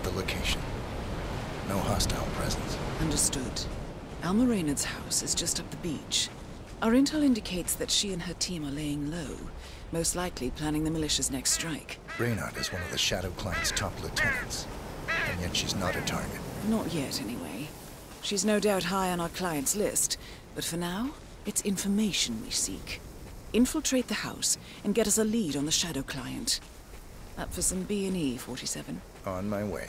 the location. No hostile presence. Understood. Alma Reynard's house is just up the beach. Our intel indicates that she and her team are laying low, most likely planning the militia's next strike. Reynard is one of the Shadow Client's top lieutenants, and yet she's not a target. Not yet, anyway. She's no doubt high on our client's list, but for now, it's information we seek. Infiltrate the house and get us a lead on the Shadow Client. Up for some B&E, 47. On my way.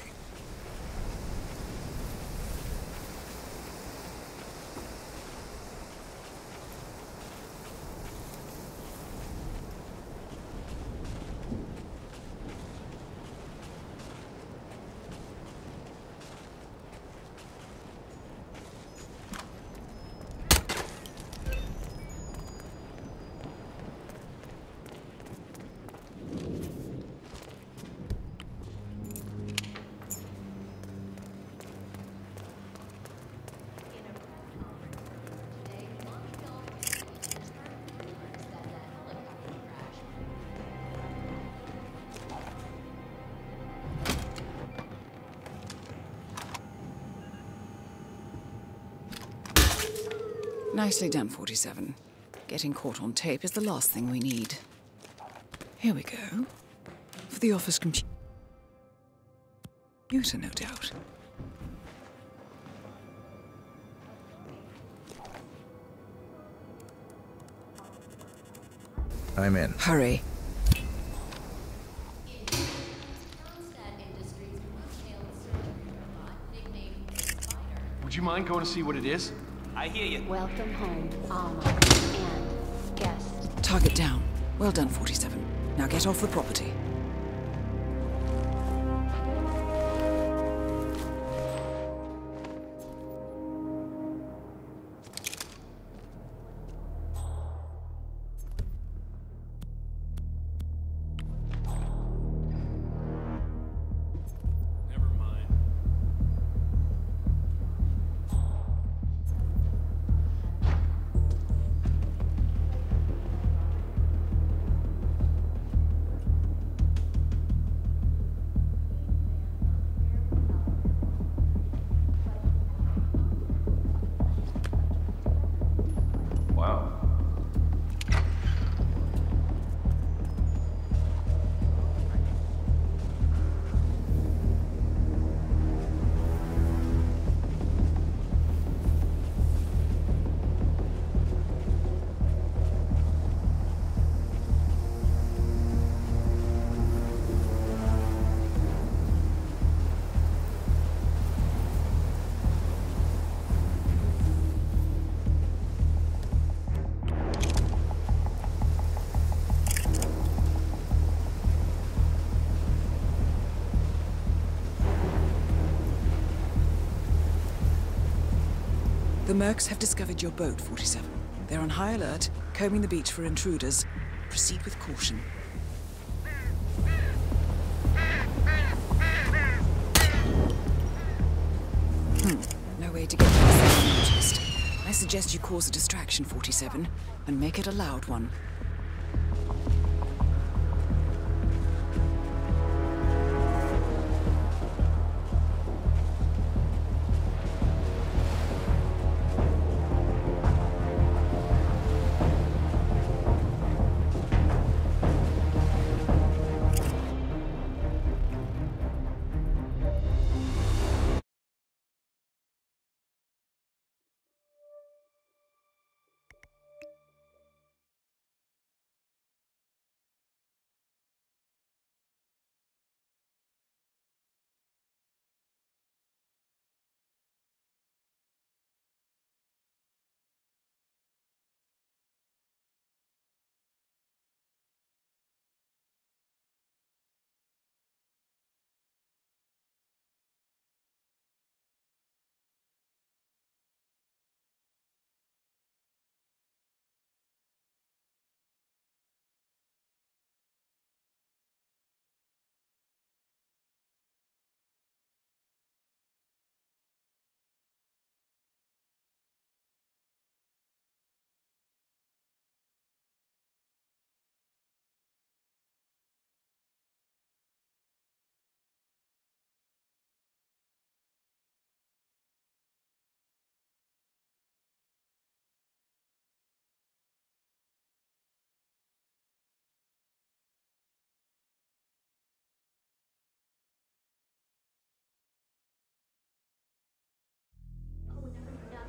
Nicely done, 47. Getting caught on tape is the last thing we need. Here we go. For the office computer, no doubt. I'm in. Hurry. Would you mind going to see what it is? I hear you. Welcome home, Alma and guests. Target down. Well done, 47. Now get off the property. The Mercs have discovered your boat, 47. They're on high alert, combing the beach for intruders. Proceed with caution. No way to get past noticed. I suggest you cause a distraction, 47, and make it a loud one.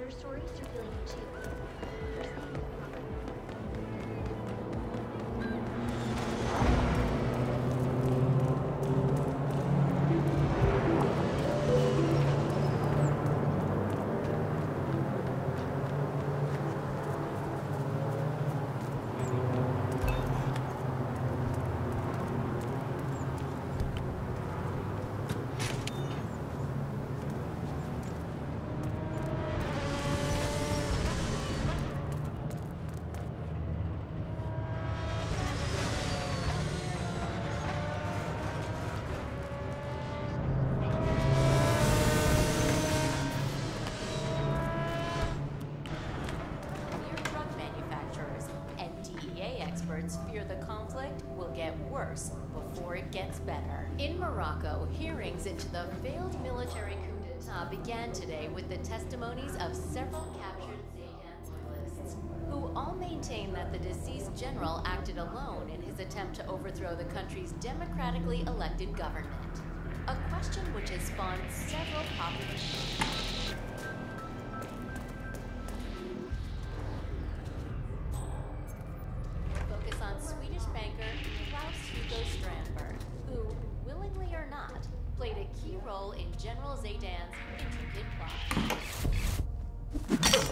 another story circulating too. Fear the conflict will get worse before it gets better. In Morocco, hearings into the failed military coup d'etat began today with the testimonies of several captured Zaydan loyalists, who all maintain that the deceased general acted alone in his attempt to overthrow the country's democratically elected government. A question which has spawned several popular played a key role in General Zaydan's intricate plot.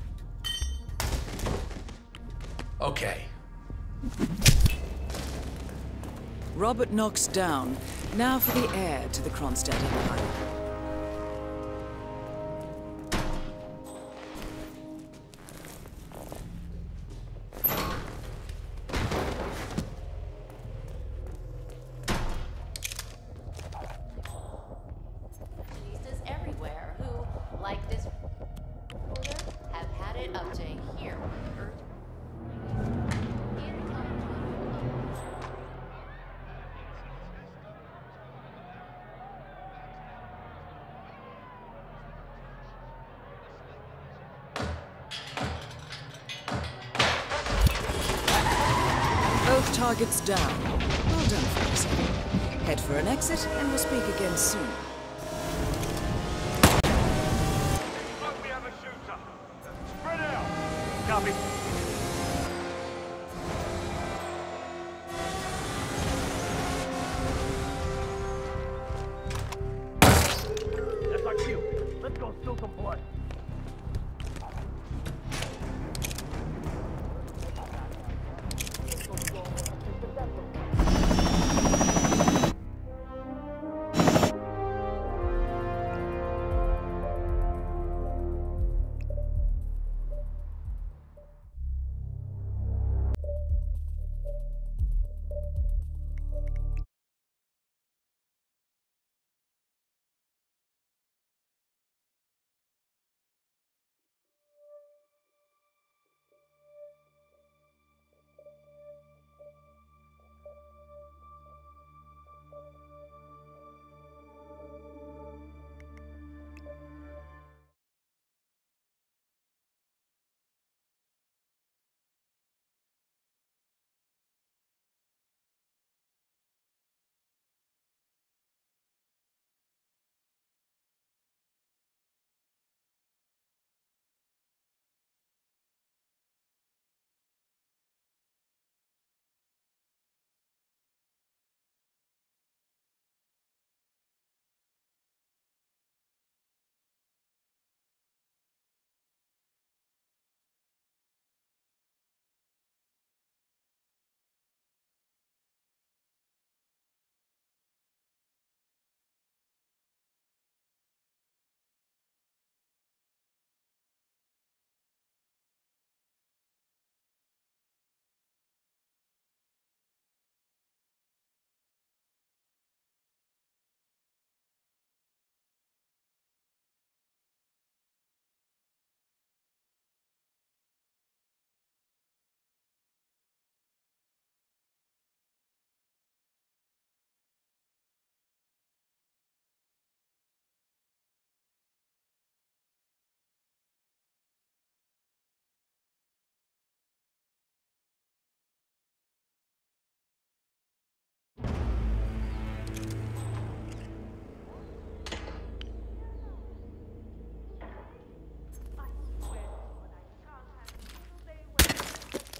Okay. Robert Knox down. Now for the heir to the Kronstadt Empire. Like this have had it up to here with Earth. Both targets down. Well done, folks. Head for an exit, and we'll speak again soon. Copy. That's our cue. Let's go steal some blood.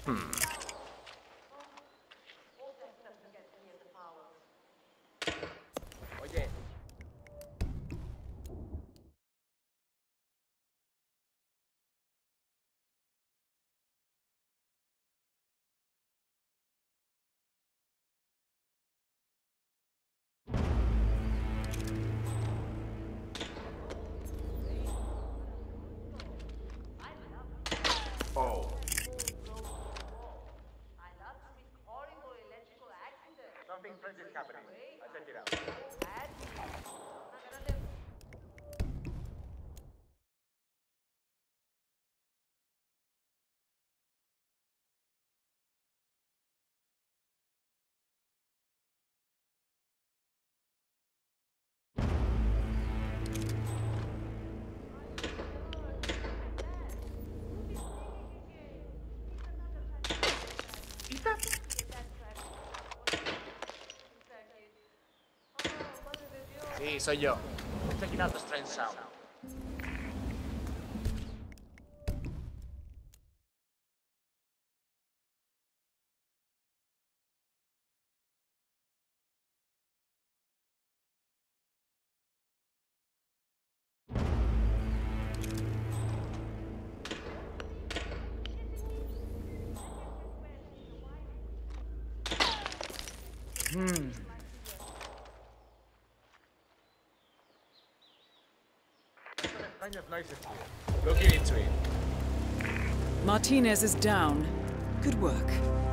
Oye. Oh. Something strange is happening. I'll check it out. Sí, soy yo. Checking out the strange sound. Kind of noises here. Looking into it. Martinez is down. Good work.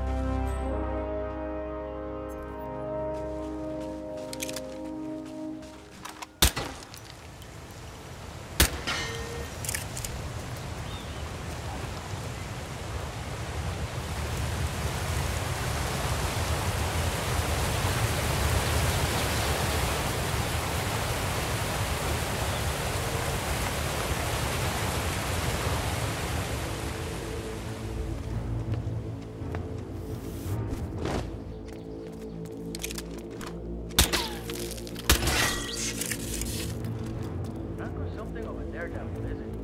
Something over there, devil, is it?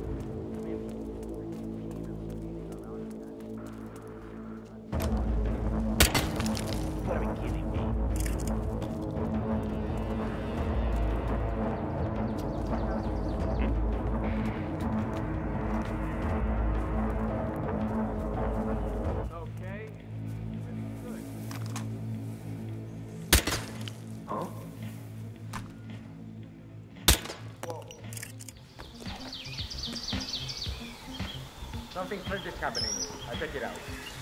You gotta be kidding me. Okay. Good. Huh? Something strange is happening. I'll check it out.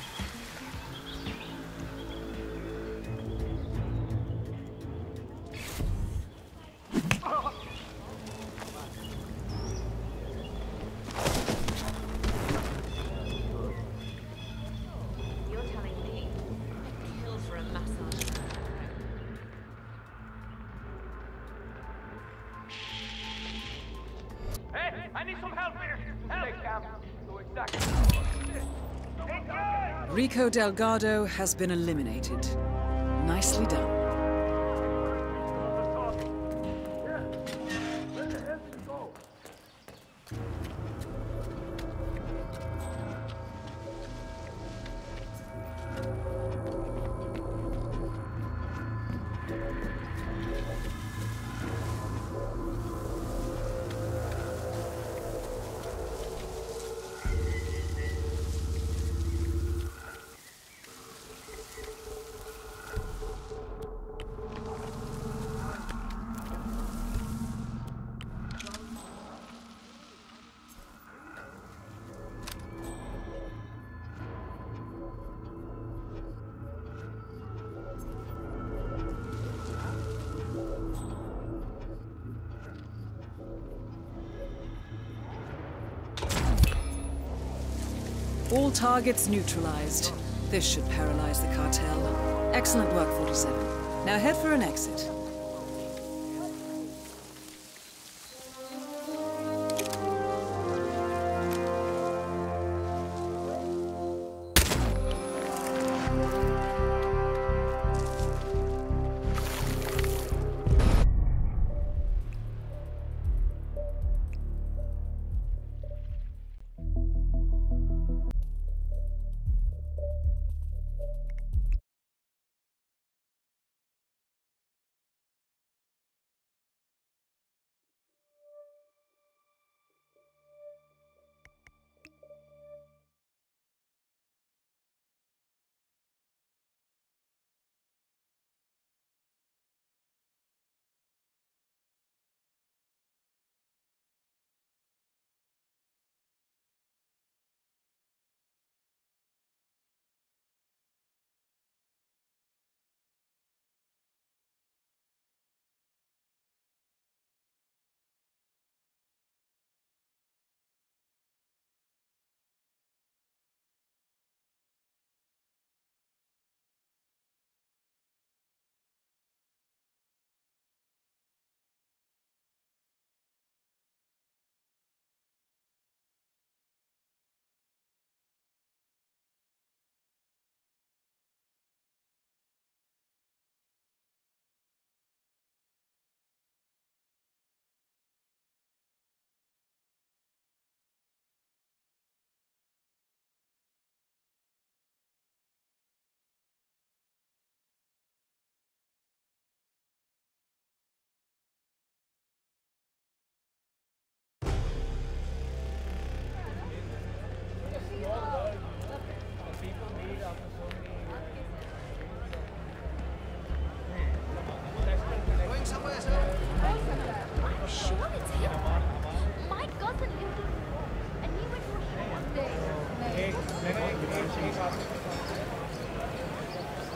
You're telling me kill for a massage. Hey, I need some help here. Help! So exactly. Rico Delgado has been eliminated. Nicely done. Where the hell did it go? All targets neutralized. This should paralyze the cartel. Excellent work, 47. Now head for an exit.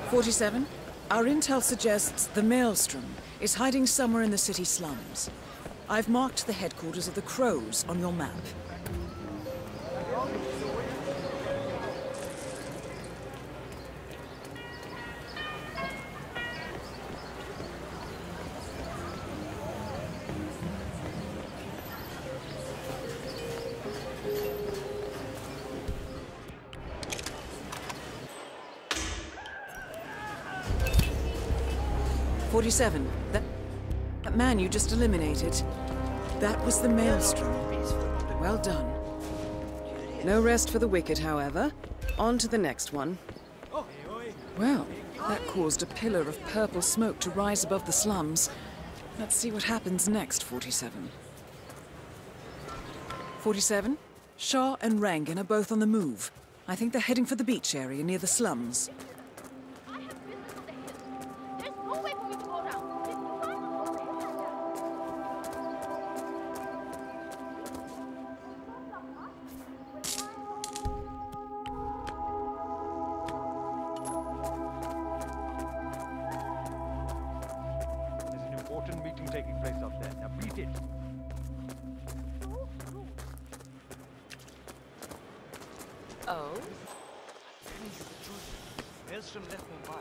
47. Our intel suggests the Maelstrom is hiding somewhere in the city slums. I've marked the headquarters of the Crows on your map. That man you just eliminated, that was the Maelstrom. Well done. No rest for the wicked, however. On to the next one. Well, that caused a pillar of purple smoke to rise above the slums. Let's see what happens next, 47. 47? Shaw and Rangan are both on the move. I think they're heading for the beach area near the slums. Taking place up there. Now beat it. Oh? Maelstrom left Mumbai.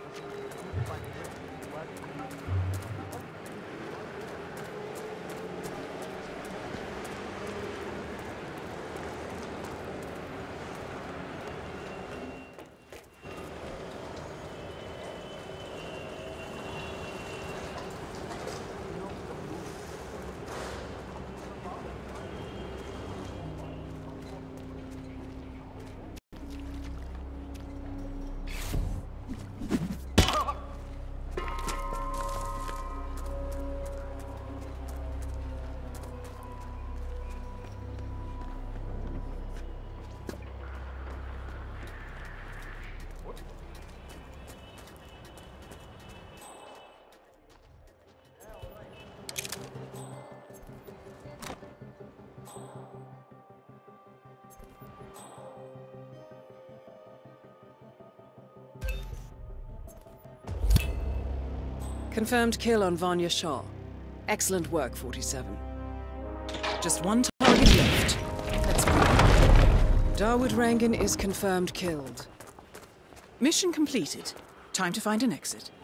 Confirmed kill on Vanya Shah. Excellent work, 47. Just one target left. Let's go. Dawood Rangan is confirmed killed. Mission completed. Time to find an exit.